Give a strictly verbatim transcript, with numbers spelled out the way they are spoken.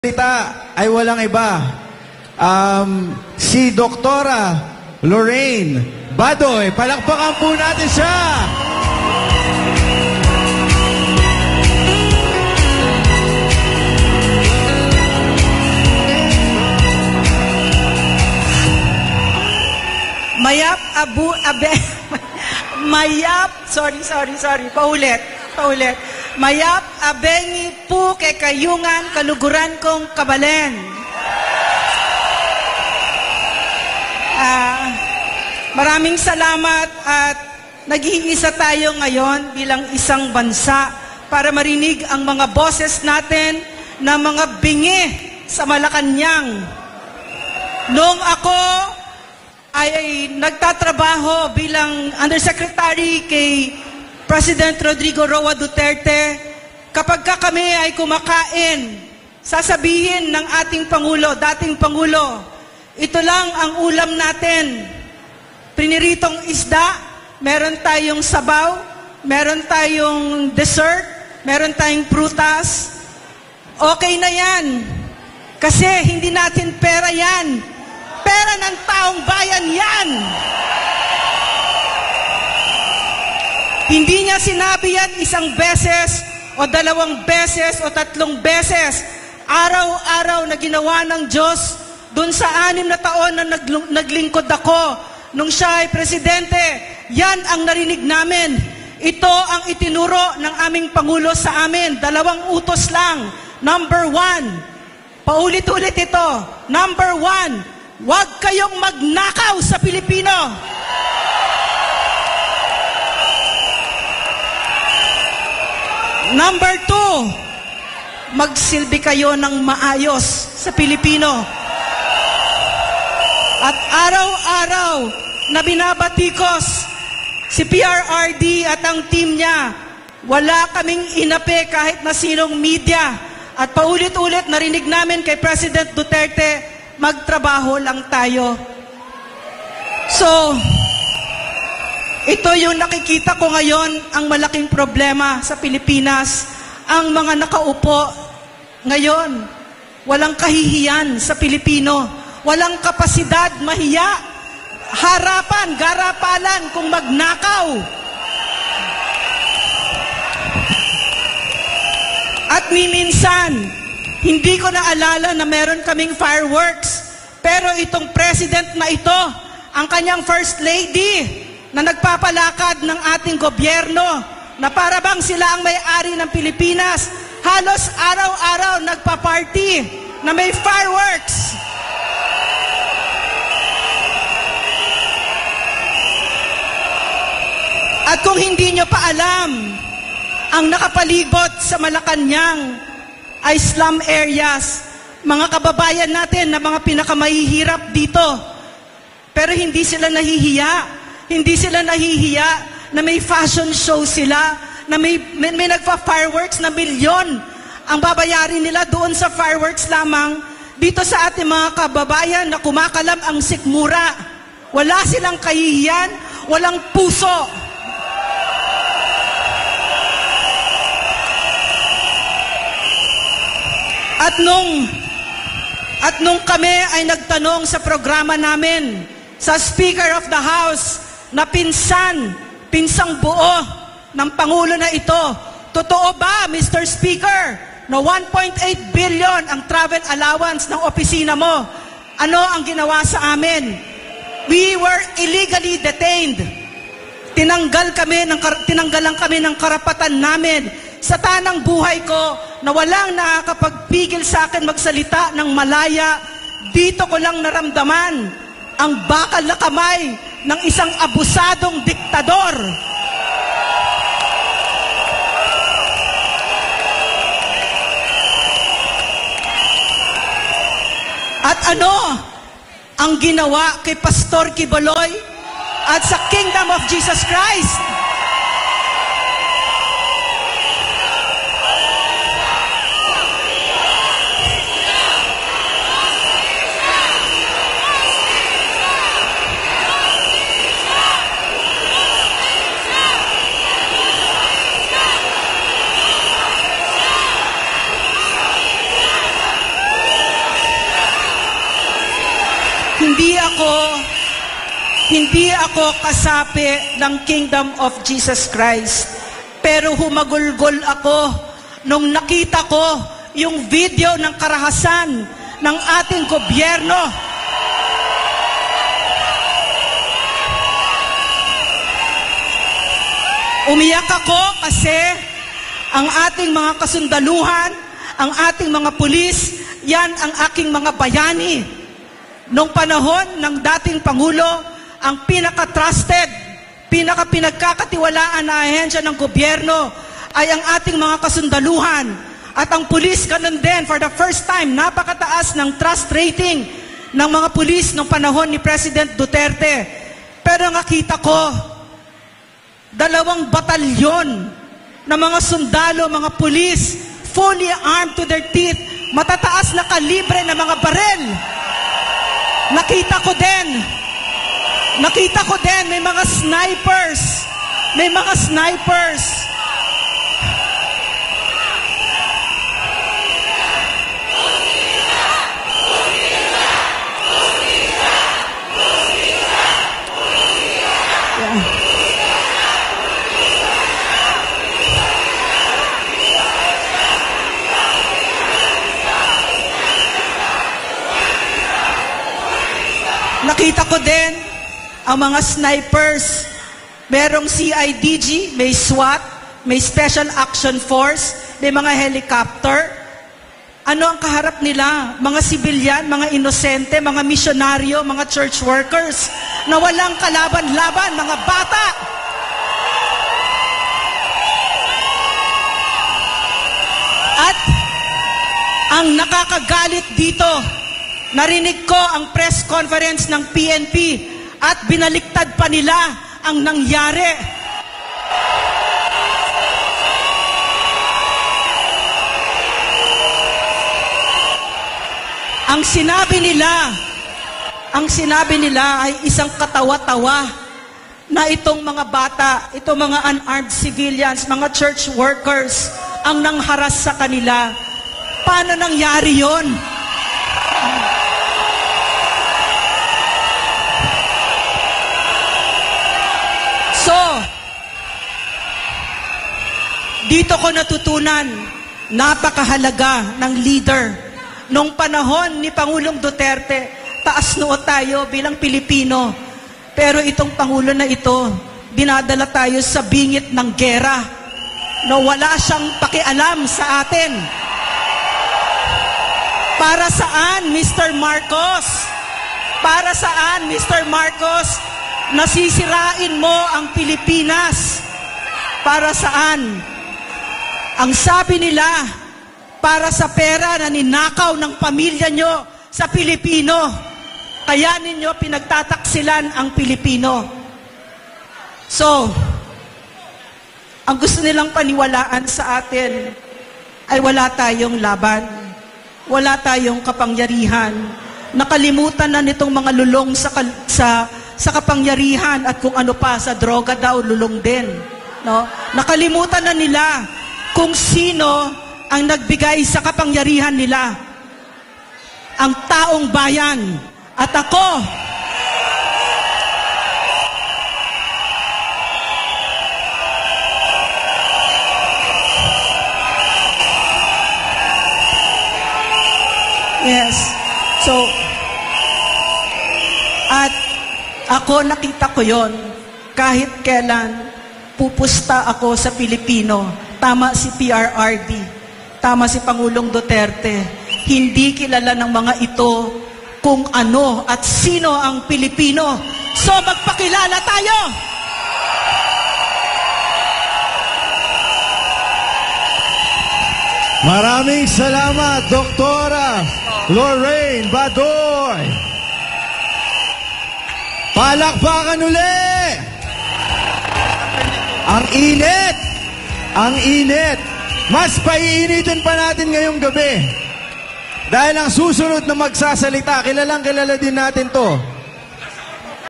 Salita ay walang iba. Um, si Doktora Lorraine Badoy. Palakpakan po natin siya. Mayap Abu Abe Mayap sorry sorry sorry paulit paulit Mayap abengi po kay kayungan kaluguran kong kabalen. Uh, maraming salamat at nag-iisa tayo ngayon bilang isang bansa para marinig ang mga boses natin na mga bingi sa Malacanang. Noong ako ay, ay nagtatrabaho bilang Undersecretary kay President Rodrigo Roa Duterte, kapag ka kami ay kumakain, sasabihin ng ating Pangulo, dating Pangulo, ito lang ang ulam natin. Priniritong isda, meron tayong sabaw, meron tayong dessert, meron tayong prutas. Okay na yan. Kasi hindi natin pera yan. Pera ng taong bayan yan. Hindi niya sinabi yan isang beses o dalawang beses o tatlong beses. Araw-araw na ginawa ng Diyos dun sa anim na taon na naglingkod ako nung siya ay presidente. Yan ang narinig namin. Ito ang itinuro ng aming Pangulo sa amin. Dalawang utos lang. Number one, paulit-ulit ito. Number one, huwag kayong magnakaw sa Pilipino. Number two, magsilbi kayo ng maayos sa Pilipino. At araw-araw na binabatikos si P R R D at ang team niya, wala kaming inapi kahit na sinong media. At paulit-ulit narinig namin kay President Duterte, magtrabaho lang tayo. So, ito yung nakikita ko ngayon, ang malaking problema sa Pilipinas. Ang mga nakaupo ngayon, walang kahihiyan sa Pilipino. Walang kapasidad, mahiya, harapan, garapalan kung magnakaw. At minsan, hindi ko naalala na meron kaming fireworks. Pero itong president na ito, ang kanyang first lady, na nagpapalakad ng ating gobyerno, na para bang sila ang may-ari ng Pilipinas, halos araw-araw nagpa-party na may fireworks. At kung hindi nyo pa alam, ang nakapalibot sa Malacanang ay slum areas, mga kababayan natin na mga pinakamahihirap dito. Pero hindi sila nahihiya. Hindi sila nahihiya na may fashion show sila, na may, may, may nagpa-fireworks na milyon ang babayarin nila doon sa fireworks lamang. Dito sa ating mga kababayan na kumakalam ang sikmura, wala silang kahihiyan, walang puso. At nung, at nung kami ay nagtanong sa programa namin, sa Speaker of the House, na pinsan, pinsang buo ng Pangulo na ito, totoo ba, Mister Speaker, na one point eight billion ang travel allowance ng opisina mo? Ano ang ginawa sa amin? We were illegally detained. Tinanggal kami ng, tinanggalan kami ng karapatan namin. Sa tanang buhay ko, na walang nakakapagpigil sa akin magsalita ng malaya, dito ko lang naramdaman ang bakal na kamay ng isang abusadong diktador. At ano ang ginawa kay Pastor Quiboloy at sa Kingdom of Jesus Christ? Hindi ako hindi ako kasapi ng Kingdom of Jesus Christ. Pero humagulgol ako nung nakita ko yung video ng karahasan ng ating gobyerno. Umiyak ako kasi ang ating mga kasundaluhan, ang ating mga pulis, yan ang aking mga bayani. Nung panahon ng dating Pangulo, ang pinaka-trusted, pinaka-pinagkakatiwalaan na ahensya ng gobyerno ay ang ating mga kasundaluhan. At ang pulis, ganun din, for the first time, napakataas ng trust rating ng mga pulis nung panahon ni President Duterte. Pero nakita ko, dalawang batalyon na mga sundalo, mga pulis, fully armed to their teeth, matataas na kalibre na mga barel. Nakita ko din, nakita ko din, may mga snipers, may mga snipers. Nakita ko din ang mga snipers. Merong C I D G, may SWAT, may Special Action Force, may mga helicopter. Ano ang kaharap nila? Mga sibilyan, mga inosente, mga misyonaryo, mga church workers na walang kalaban-laban, mga bata. At ang nakakagalit dito, narinig ko ang press conference ng P N P at binaliktad pa nila ang nangyari. Ang sinabi nila, ang sinabi nila ay isang katawa-tawa na itong mga bata, itong mga unarmed civilians, mga church workers, ang nangharas sa kanila. Paano nangyari yon? So, dito ko natutunan, napakahalaga ng leader. Nung panahon ni Pangulong Duterte, taas noo tayo bilang Pilipino. Pero itong Pangulo na ito, dinadala tayo sa bingit ng gera na wala siyang pakialam sa atin. Para saan, Mister Marcos? Para saan, Mister Marcos? Nasisirain mo ang Pilipinas. Para saan? Ang sabi nila, para sa pera na ninakaw ng pamilya nyo sa Pilipino. Kaya ninyo pinagtataksilan ang Pilipino. So, ang gusto nilang paniwalaan sa atin ay wala tayong laban. Wala tayong kapangyarihan. Nakalimutan na nitong mga lulong sa, sa, sa kapangyarihan at kung ano pa, sa droga daw, lulong din. No? Nakalimutan na nila kung sino ang nagbigay sa kapangyarihan nila. Ang taong bayan. At ako, yes. So, at ako nakita ko yon kahit kailan pupusta ako sa Pilipino. Tama si P R R D. Tama si Pangulong Duterte, hindi kilala ng mga ito kung ano at sino ang Pilipino. So magpakilala tayo! Maraming salamat, Doktora Lorraine Badoy. Palakpakan uli! Ang init! Ang init! Mas paiinitin pa natin ngayong gabi. Dahil ang susunod na magsasalita, kilalang kilala din natin to.